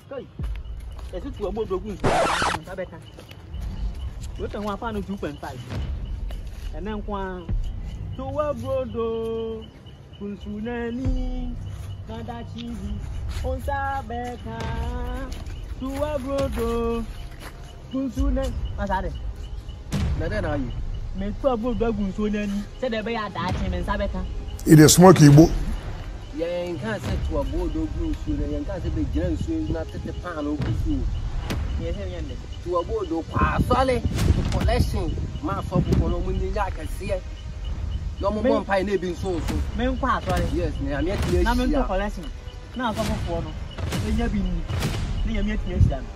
Kai. Esi tu obo dogun nsa beka. We tan wa fa no 2.5. Ene nkwa to wa brodo kunsunani nada chibi onsa beka. To wa brodo kunsunani asade. Na dey na you. Me to brodo kunsunani se de be ya da chi me nsa beka. It is smoke Igbo. Yen kan se to abodo kunsunani yen kan se be gina nsu na tete pan no kusu. Yes, yende. To abodo kwa sole to collection ma so bu no mun ni ya kase. Yo mo bon pai na bi nso nso. Me nkwa atore. Yes, na me tie Na me to shi. collection. Na so fofo no. Enya bi ni. Na ya me tie shi dan.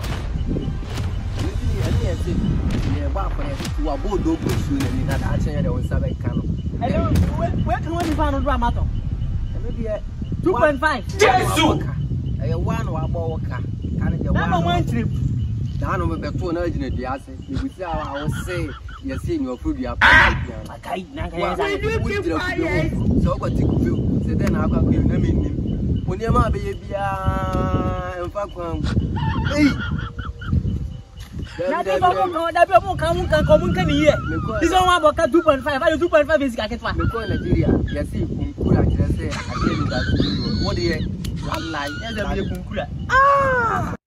Ni ese ni ba kwa ya to abodo kunsunani na da chen ya de won sabe kan no. Hello, we can only find on dramato. Maybe 2.5. Jesus. Aye one wa bo waka. Kan je Number one trip. Da no me beto na agina di ase. E busi a wo say ye say ni ofudu ya pa. Akai na kan Wa ya. so ko ti ku se den akwa ku na me nim. Oni ma be ye bia emfa kwan. Ei. Na bi ko ko da bi mo kan ni ye. This one about 2.5. I 2.5 is ka ketwa. Me ko Nigeria ye say kunkura kire say ade ni da. What dey? Wallahi. Eze bi kunkura. Ah!